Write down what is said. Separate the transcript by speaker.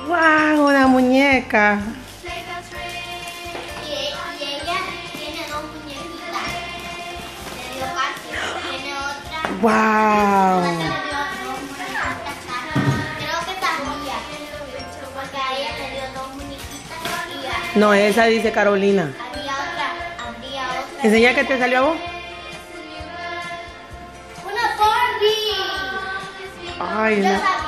Speaker 1: ¡Wow! Una muñeca.
Speaker 2: Y ella tiene dos muñequitas. Le dio Casi, tiene otra.
Speaker 1: ¡Wow!
Speaker 2: Le dio dos muñequitas. Creo que está Mía. Porque a ella le dio dos muñequitas y
Speaker 1: No, esa dice Carolina.
Speaker 2: había otra.
Speaker 1: ¿Enseña que te salió a vos?
Speaker 2: ¡Una Barbie!
Speaker 1: Ay,
Speaker 2: Yo
Speaker 1: no.
Speaker 2: sabía.